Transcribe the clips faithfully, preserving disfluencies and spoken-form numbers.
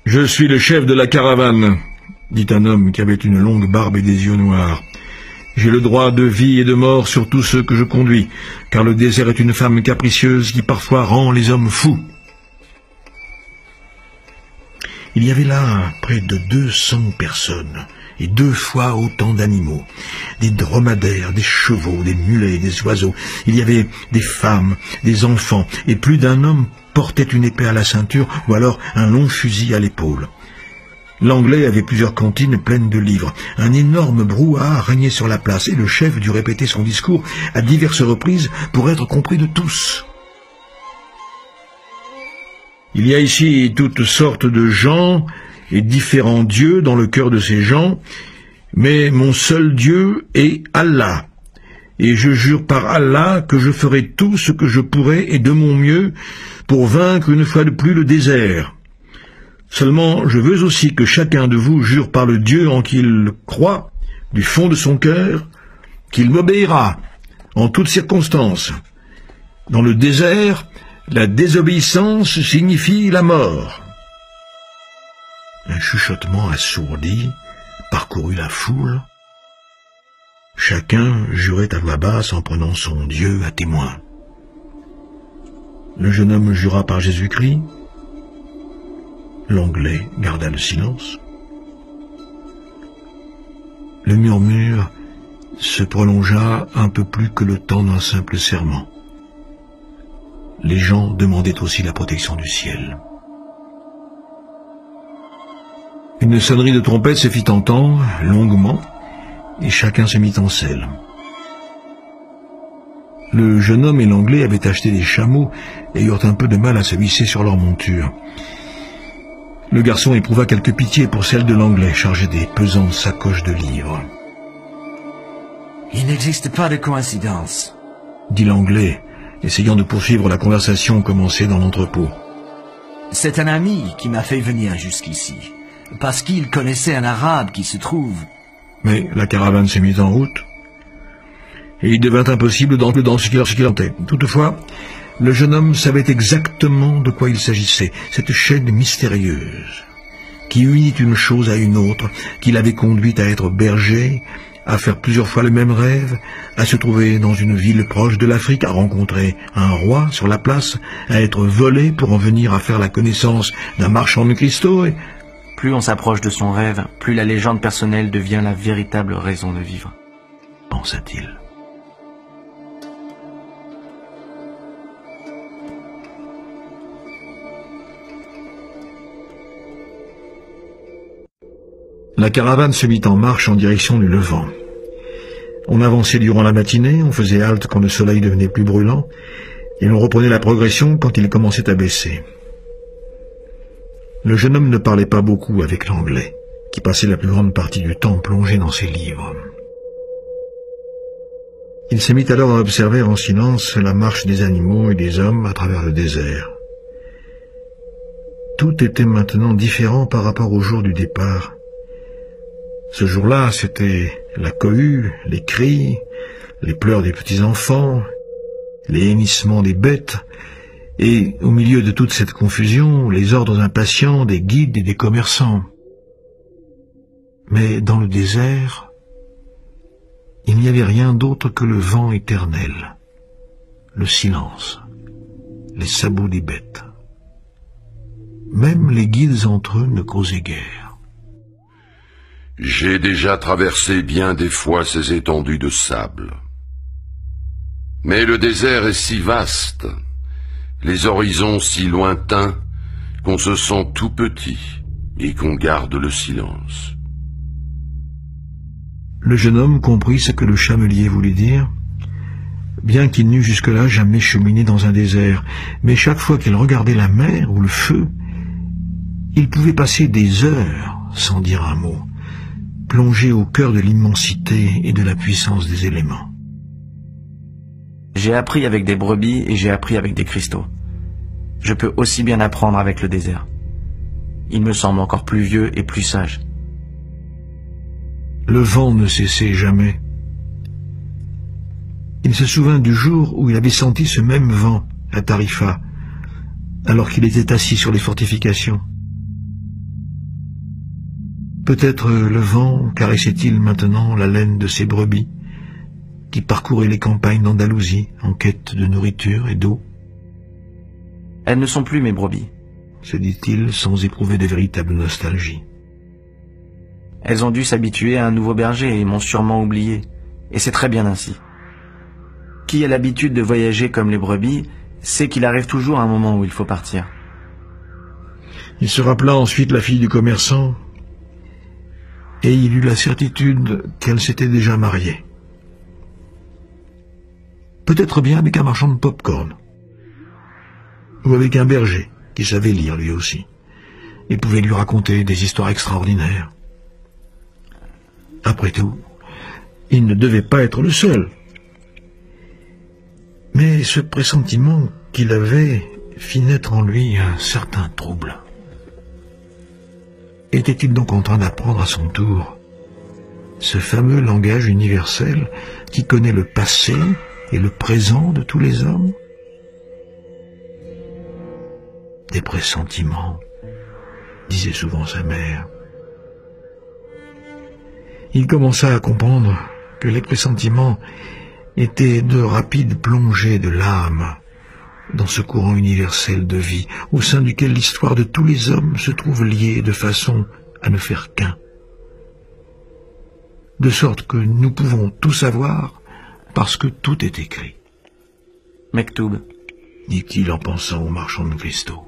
Je suis le chef de la caravane, dit un homme qui avait une longue barbe et des yeux noirs. J'ai le droit de vie et de mort sur tous ceux que je conduis, car le désert est une femme capricieuse qui parfois rend les hommes fous. Il y avait là près de deux cents personnes, et deux fois autant d'animaux, des dromadaires, des chevaux, des mulets, des oiseaux. Il y avait des femmes, des enfants, et plus d'un homme portait une épée à la ceinture ou alors un long fusil à l'épaule. L'Anglais avait plusieurs cantines pleines de livres. Un énorme brouhaha régnait sur la place, et le chef dut répéter son discours à diverses reprises pour être compris de tous. Il y a ici toutes sortes de gens et différents dieux dans le cœur de ces gens, mais mon seul Dieu est Allah, et je jure par Allah que je ferai tout ce que je pourrai et de mon mieux pour vaincre une fois de plus le désert. Seulement, je veux aussi que chacun de vous jure par le Dieu en qui il croit, du fond de son cœur, qu'il m'obéira en toutes circonstances. Dans le désert, la désobéissance signifie la mort. Un chuchotement assourdi parcourut la foule. Chacun jurait à voix basse en prenant son Dieu à témoin. Le jeune homme jura par Jésus-Christ. L'Anglais garda le silence. Le murmure se prolongea un peu plus que le temps d'un simple serment. Les gens demandaient aussi la protection du ciel. Une sonnerie de trompette se fit entendre, longuement, et chacun se mit en selle. Le jeune homme et l'Anglais avaient acheté des chameaux et eurent un peu de mal à se hisser sur leur monture. Le garçon éprouva quelque pitié pour celle de l'Anglais, chargé des pesantes sacoches de livres. « Il n'existe pas de coïncidence, » dit l'Anglais, essayant de poursuivre la conversation commencée dans l'entrepôt. « C'est un ami qui m'a fait venir jusqu'ici, parce qu'il connaissait un arabe qui se trouve... » Mais la caravane se mit en route, et il devint impossible d'entrer dans ce qu'il entendait. Toutefois, le jeune homme savait exactement de quoi il s'agissait, cette chaîne mystérieuse, qui unit une chose à une autre, qui l'avait conduit à être berger, à faire plusieurs fois le même rêve, à se trouver dans une ville proche de l'Afrique, à rencontrer un roi sur la place, à être volé pour en venir à faire la connaissance d'un marchand de cristaux. Et... Plus on s'approche de son rêve, plus la légende personnelle devient la véritable raison de vivre, pensa-t-il. La caravane se mit en marche en direction du Levant. On avançait durant la matinée, on faisait halte quand le soleil devenait plus brûlant, et l'on reprenait la progression quand il commençait à baisser. Le jeune homme ne parlait pas beaucoup avec l'Anglais, qui passait la plus grande partie du temps plongé dans ses livres. Il se mit alors à observer en silence la marche des animaux et des hommes à travers le désert. Tout était maintenant différent par rapport au jour du départ. Ce jour-là, c'était la cohue, les cris, les pleurs des petits-enfants, les hennissements des bêtes, et au milieu de toute cette confusion, les ordres impatients des guides et des commerçants. Mais dans le désert, il n'y avait rien d'autre que le vent éternel, le silence, les sabots des bêtes. Même les guides entre eux ne causaient guère. J'ai déjà traversé bien des fois ces étendues de sable. Mais le désert est si vaste, les horizons si lointains, qu'on se sent tout petit et qu'on garde le silence. Le jeune homme comprit ce que le chamelier voulait dire, bien qu'il n'eût jusque-là jamais cheminé dans un désert, mais chaque fois qu'il regardait la mer ou le feu, il pouvait passer des heures sans dire un mot, plongé au cœur de l'immensité et de la puissance des éléments. J'ai appris avec des brebis et j'ai appris avec des cristaux. Je peux aussi bien apprendre avec le désert. Il me semble encore plus vieux et plus sage. Le vent ne cessait jamais. Il se souvint du jour où il avait senti ce même vent à Tarifa, alors qu'il était assis sur les fortifications. Peut-être le vent caressait-il maintenant la laine de ses brebis, qui parcouraient les campagnes d'Andalousie en quête de nourriture et d'eau. Elles ne sont plus mes brebis, se dit-il sans éprouver de véritable nostalgie. Elles ont dû s'habituer à un nouveau berger et m'ont sûrement oublié, et c'est très bien ainsi. Qui a l'habitude de voyager comme les brebis sait qu'il arrive toujours un moment où il faut partir. Il se rappela ensuite la fille du commerçant, et il eut la certitude qu'elle s'était déjà mariée. Peut-être bien avec un marchand de pop-corn, ou avec un berger qui savait lire lui aussi, et pouvait lui raconter des histoires extraordinaires. Après tout, il ne devait pas être le seul. Mais ce pressentiment qu'il avait fit naître en lui un certain trouble. Était-il donc en train d'apprendre à son tour ce fameux langage universel qui connaît le passé et le présent de tous les hommes? Des pressentiments, disait souvent sa mère. Il commença à comprendre que les pressentiments étaient de rapides plongées de l'âme dans ce courant universel de vie, au sein duquel l'histoire de tous les hommes se trouve liée de façon à ne faire qu'un. De sorte que nous pouvons tout savoir parce que tout est écrit. Mektoub, dit-il en pensant au marchand de cristaux.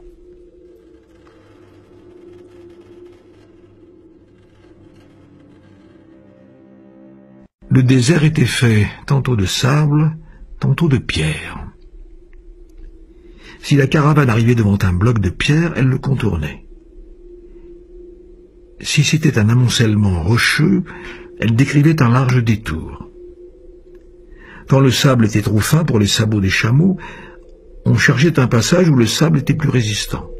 Le désert était fait tantôt de sable, tantôt de pierre. Si la caravane arrivait devant un bloc de pierre, elle le contournait. Si c'était un amoncellement rocheux, elle décrivait un large détour. Quand le sable était trop fin pour les sabots des chameaux, on cherchait un passage où le sable était plus résistant.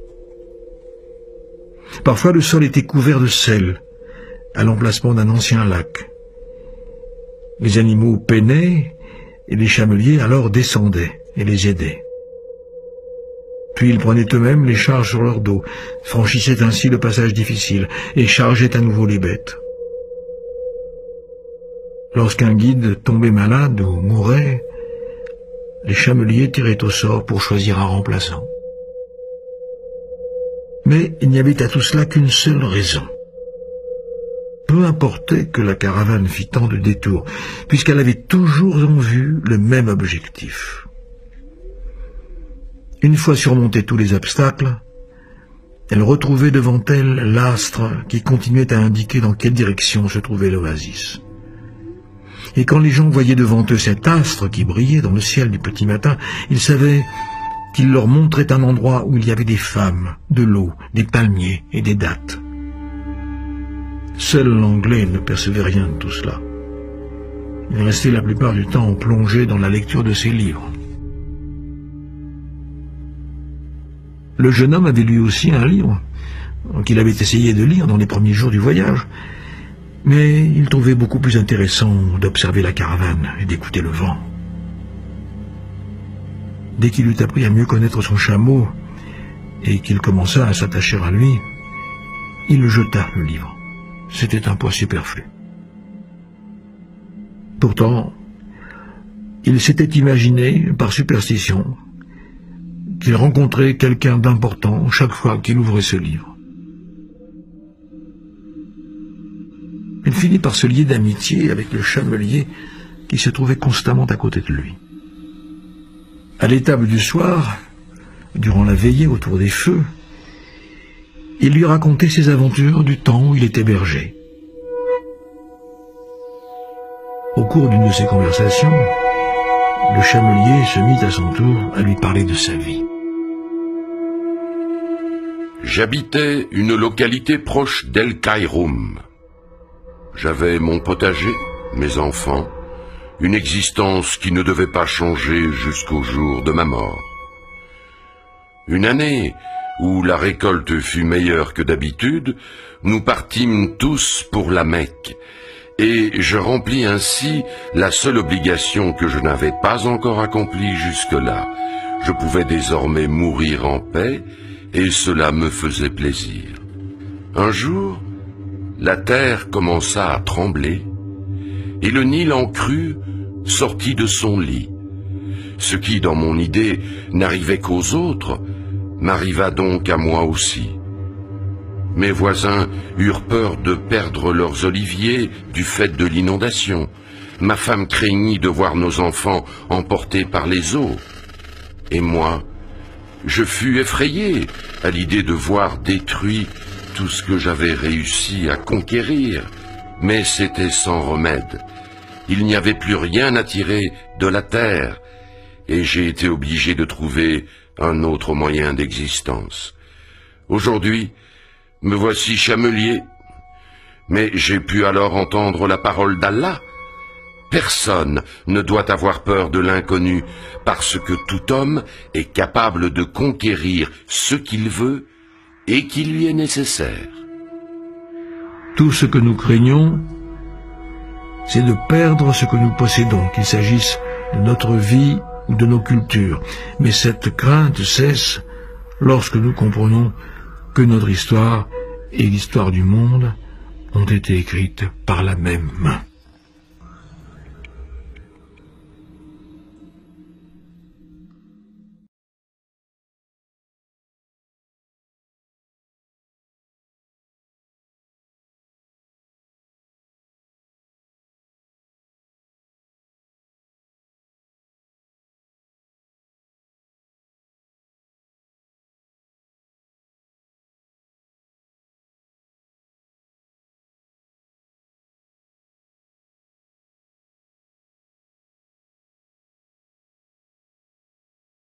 Parfois le sol était couvert de sel, à l'emplacement d'un ancien lac. Les animaux peinaient, et les chameliers alors descendaient et les aidaient. Puis ils prenaient eux-mêmes les charges sur leur dos, franchissaient ainsi le passage difficile, et chargeaient à nouveau les bêtes. Lorsqu'un guide tombait malade ou mourait, les chameliers tiraient au sort pour choisir un remplaçant. Mais il n'y avait à tout cela qu'une seule raison. Peu importait que la caravane fît tant de détours, puisqu'elle avait toujours en vue le même objectif. Une fois surmontés tous les obstacles, elle retrouvait devant elle l'astre qui continuait à indiquer dans quelle direction se trouvait l'oasis. Et quand les gens voyaient devant eux cet astre qui brillait dans le ciel du petit matin, ils savaient qu'il leur montrait un endroit où il y avait des femmes, de l'eau, des palmiers et des dattes. Seul l'anglais ne percevait rien de tout cela. Il restait la plupart du temps plongé dans la lecture de ses livres. Le jeune homme avait lui aussi un livre qu'il avait essayé de lire dans les premiers jours du voyage, mais il trouvait beaucoup plus intéressant d'observer la caravane et d'écouter le vent. Dès qu'il eut appris à mieux connaître son chameau et qu'il commença à s'attacher à lui, il le jeta, le livre. C'était un poids superflu. Pourtant, il s'était imaginé, par superstition, qu'il rencontrait quelqu'un d'important chaque fois qu'il ouvrait ce livre. Il finit par se lier d'amitié avec le chamelier qui se trouvait constamment à côté de lui. À l'étable du soir, durant la veillée autour des feux, il lui racontait ses aventures du temps où il était berger. Au cours d'une de ces conversations, le chamelier se mit à son tour à lui parler de sa vie. J'habitais une localité proche d'El Kairoum. J'avais mon potager, mes enfants, une existence qui ne devait pas changer jusqu'au jour de ma mort. Une année où la récolte fut meilleure que d'habitude, nous partîmes tous pour la Mecque, et je remplis ainsi la seule obligation que je n'avais pas encore accomplie jusque-là. Je pouvais désormais mourir en paix, et cela me faisait plaisir. Un jour, la terre commença à trembler, et le Nil en crue sortit de son lit. Ce qui, dans mon idée, n'arrivait qu'aux autres, m'arriva donc à moi aussi. Mes voisins eurent peur de perdre leurs oliviers du fait de l'inondation. Ma femme craignit de voir nos enfants emportés par les eaux. Et moi, je fus effrayé à l'idée de voir détruit tout ce que j'avais réussi à conquérir. Mais c'était sans remède. Il n'y avait plus rien à tirer de la terre, et j'ai été obligé de trouver un autre moyen d'existence. Aujourd'hui, me voici chamelier, mais j'ai pu alors entendre la parole d'Allah. Personne ne doit avoir peur de l'inconnu, parce que tout homme est capable de conquérir ce qu'il veut et qui lui est nécessaire. Tout ce que nous craignons, c'est de perdre ce que nous possédons, qu'il s'agisse de notre vie ou de nos cultures. Mais cette crainte cesse lorsque nous comprenons que notre histoire et l'histoire du monde ont été écrites par la même main.